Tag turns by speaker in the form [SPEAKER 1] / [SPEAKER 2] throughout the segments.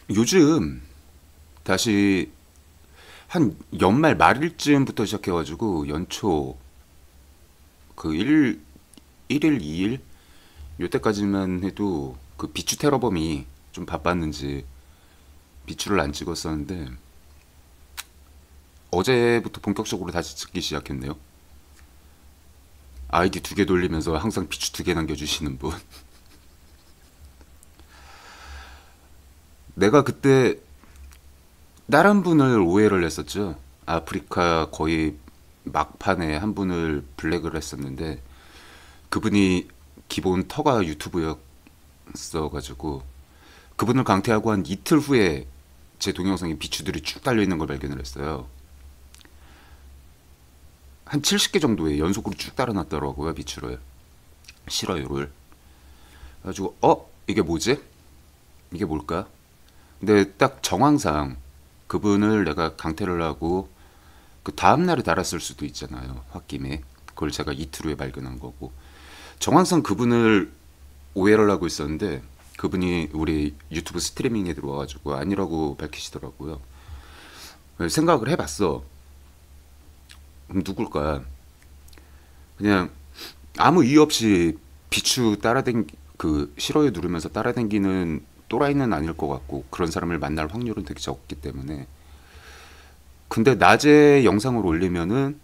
[SPEAKER 1] 요즘 다시 한 연말 말일쯤부터 시작해가지고 연초 그 1일, 2일 요때까지만 해도 그 비추 테러범이 좀 바빴는지 비추를 안 찍었었는데 어제부터 본격적으로 다시 찍기 시작했네요. 아이디 2개 돌리면서 항상 비추 2개 남겨주시는 분. 내가 그때 다른 분을 오해를 했었죠. 아프리카 거의 막판에 한 분을 블랙을 했었는데 그분이 기본 터가 유튜브였어가지고 그분을 강퇴하고 한 이틀 후에 제 동영상에 비추들이 쭉 달려있는 걸 발견을 했어요. 한 70개 정도의 연속으로 쭉 달아놨더라고요. 비추를. 싫어요를. 그래가지고 이게 뭐지? 이게 뭘까? 근데 딱 정황상 그분을 내가 강퇴를 하고 그 다음날에 달았을 수도 있잖아요. 홧김에. 그걸 제가 이틀 후에 발견한 거고. 정황상 그분을 오해를 하고 있었는데 그분이 우리 유튜브 스트리밍에 들어와가지고 아니라고 밝히시더라고요. 생각을 해봤어. 그럼 누굴까? 그냥 아무 이유 없이 비추 그 싫어요 누르면서 따라댕기는 또라이는 아닐 것 같고 그런 사람을 만날 확률은 되게 적기 때문에. 근데 낮에 영상을 올리면은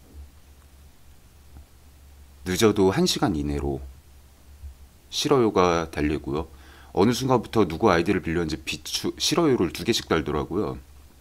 [SPEAKER 1] 늦어도 1시간 이내로 싫어요가 달리고요. 어느 순간부터 누구 아이디를 빌렸는지 비추 싫어요를 2개씩 달더라고요.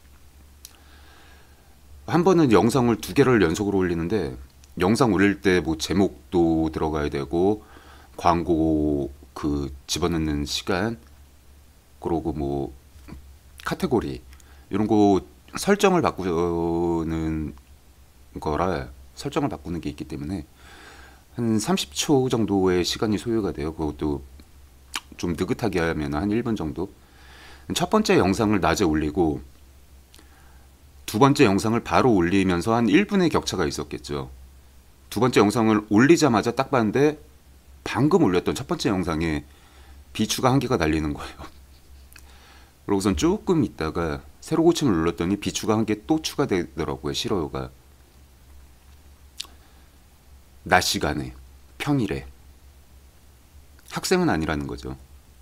[SPEAKER 1] 한 번은 영상을 2개를 연속으로 올리는데 영상 올릴 때 뭐 제목도 들어가야 되고 광고 그 집어넣는 시간 그러고 뭐 카테고리 이런 거 설정을 바꾸는 거라 설정을 바꾸는 게 있기 때문에 한 30초 정도의 시간이 소요가 돼요. 그것도 좀 느긋하게 하면 한 1분 정도. 첫 번째 영상을 낮에 올리고 두 번째 영상을 바로 올리면서 한 1분의 격차가 있었겠죠. 두 번째 영상을 올리자마자 딱 봤는데 방금 올렸던 첫 번째 영상에 비추가 1개가 달리는 거예요. 그러고선 조금 있다가 새로 고침을 눌렀더니 비추가 1개 또 추가되더라고요. 싫어요가. 낮 시간에 평일에 학생은 아니라는 거죠.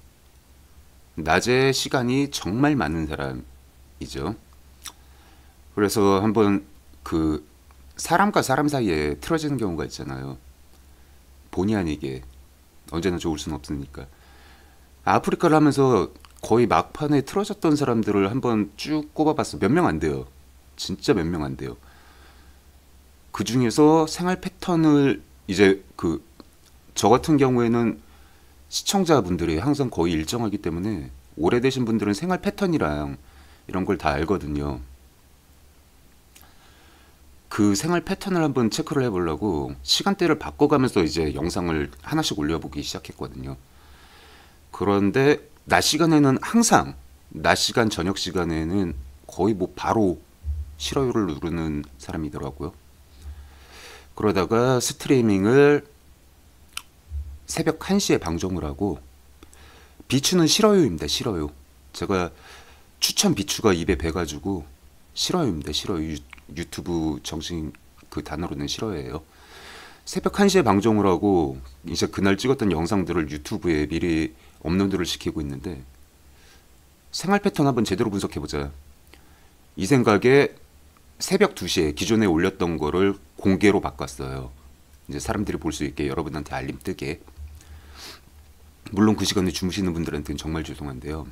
[SPEAKER 1] 낮에 시간이 정말 많은 사람이죠. 그래서 한번 그 사람과 사람 사이에 틀어지는 경우가 있잖아요. 본의 아니게 언제나 좋을 수는 없으니까. 아프리카를 하면서 거의 막판에 틀어졌던 사람들을 한번 쭉 꼽아봤어. 몇 명 안 돼요. 진짜 몇 명 안 돼요. 그 중에서 생활 패턴을 이제 그 저 같은 경우에는 시청자분들이 항상 거의 일정하기 때문에 오래되신 분들은 생활 패턴이랑 이런 걸 다 알거든요. 그 생활 패턴을 한번 체크를 해보려고 시간대를 바꿔가면서 이제 영상을 하나씩 올려보기 시작했거든요. 그런데 낮 시간에는 항상 낮 시간 저녁 시간에는 거의 뭐 바로 싫어요를 누르는 사람이더라고요. 그러다가 스트리밍을 새벽 1시에 방송을 하고 비추는 싫어요입니다. 싫어요. 제가 추천 비추가 입에 배가지고 싫어요입니다. 싫어요. 유튜브 정식 그 단어로는 싫어요예요. 새벽 1시에 방송을 하고 이제 그날 찍었던 영상들을 유튜브에 미리 업로드를 시키고 있는데 생활 패턴 한번 제대로 분석해보자. 이 생각에 새벽 2시에 기존에 올렸던 거를 공개로 바꿨어요. 이제 사람들이 볼 수 있게 여러분한테 알림 뜨게. 물론 그 시간에 주무시는 분들한테는 정말 죄송한데요.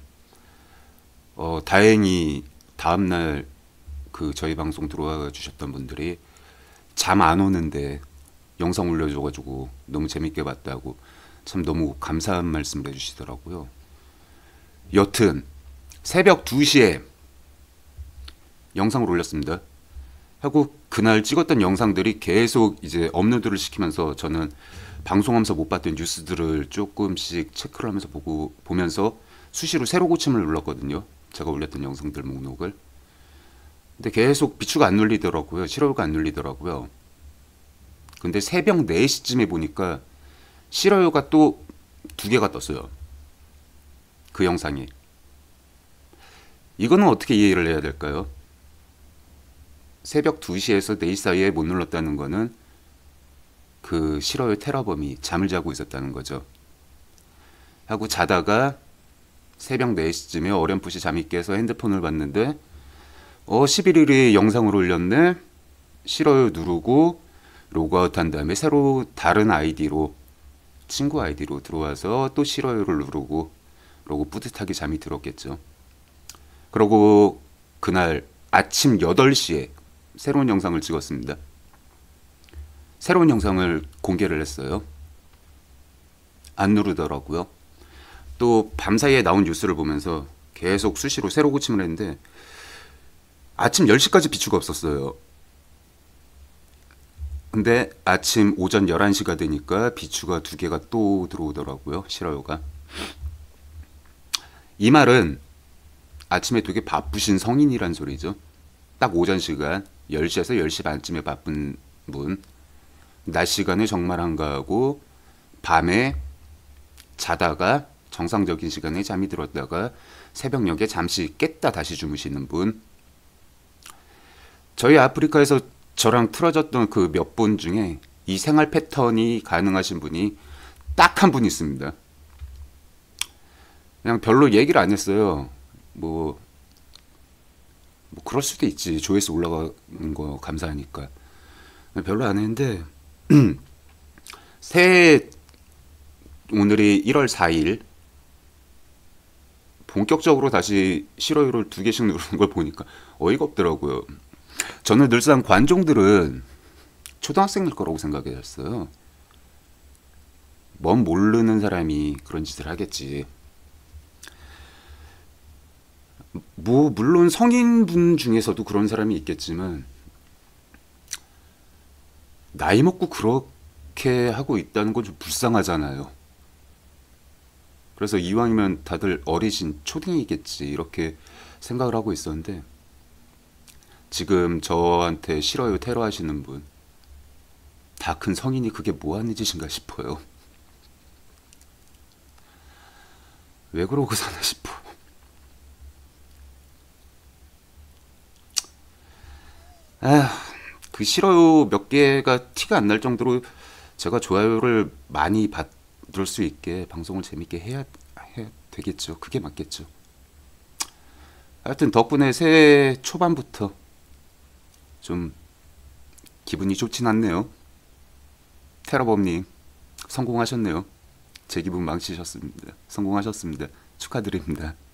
[SPEAKER 1] 다행히 다음날 그 저희 방송 들어와 주셨던 분들이 잠 안 오는데 영상 올려줘가지고 너무 재밌게 봤다고 참 너무 감사한 말씀을 해주시더라고요. 여튼 새벽 2시에 영상을 올렸습니다. 하고 그날 찍었던 영상들이 계속 이제 업로드를 시키면서 저는 방송하면서 못 봤던 뉴스들을 조금씩 체크를 하면서 보면서 수시로 새로 고침을 눌렀거든요. 제가 올렸던 영상들 목록을. 근데 계속 비추가 안 눌리더라고요. 싫어요가 안 눌리더라고요. 근데 새벽 4시쯤에 보니까 싫어요가 또 2개가 떴어요. 그 영상이. 이거는 어떻게 이해를 해야 될까요? 새벽 2시에서 4시 사이에 못 눌렀다는 거는 그 싫어요 테러범이 잠을 자고 있었다는 거죠. 하고 자다가 새벽 4시쯤에 어렴풋이 잠이 깨서 핸드폰을 봤는데 11일에 영상을 올렸네. 싫어요 누르고 로그아웃 한 다음에 새로 다른 아이디로 친구 아이디로 들어와서 또 싫어요를 누르고 그러고 뿌듯하게 잠이 들었겠죠. 그러고 그날 아침 8시에 새로운 영상을 찍었습니다. 새로운 영상을 공개를 했어요. 안 누르더라고요. 또 밤사이에 나온 뉴스를 보면서 계속 수시로 새로 고침을 했는데 아침 10시까지 비추가 없었어요. 근데 아침 오전 11시가 되니까 비추가 2개가 또 들어오더라고요. 싫어요가. 이 말은 아침에 되게 바쁘신 성인이란 소리죠. 딱 오전 시간 10시에서 10시 반쯤에 바쁜 분, 낮 시간에 정말 한가하고 밤에 자다가 정상적인 시간에 잠이 들었다가 새벽녘에 잠시 깼다 다시 주무시는 분. 저희 아프리카에서 저랑 틀어졌던 그 몇 분 중에 이 생활 패턴이 가능하신 분이 딱 한 분 있습니다. 그냥 별로 얘기를 안 했어요. 뭐 그럴 수도 있지. 조회수 올라가는 거 감사하니까. 별로 안 했는데 새해 오늘이 1월 4일 본격적으로 다시 싫어요를 2개씩 누르는 걸 보니까 어이가 없더라고요. 저는 늘상 관종들은 초등학생일 거라고 생각했어요. 뭔 모르는 사람이 그런 짓을 하겠지. 뭐 물론 성인분 중에서도 그런 사람이 있겠지만 나이 먹고 그렇게 하고 있다는 건 좀 불쌍하잖아요. 그래서 이왕이면 다들 어리신 초딩이겠지 이렇게 생각을 하고 있었는데 지금 저한테 싫어요 테러 하시는 분 다 큰 성인이 그게 뭐 하는 짓인가 싶어요. 왜 그러고 사나 싶어. 그 싫어요 몇 개가 티가 안 날 정도로 제가 좋아요를 많이 받을 수 있게 방송을 재밌게 해야 되겠죠. 그게 맞겠죠. 하여튼 덕분에 새해 초반부터 좀 기분이 좋진 않네요. 테러범님 성공하셨네요. 제 기분 망치셨습니다. 성공하셨습니다. 축하드립니다.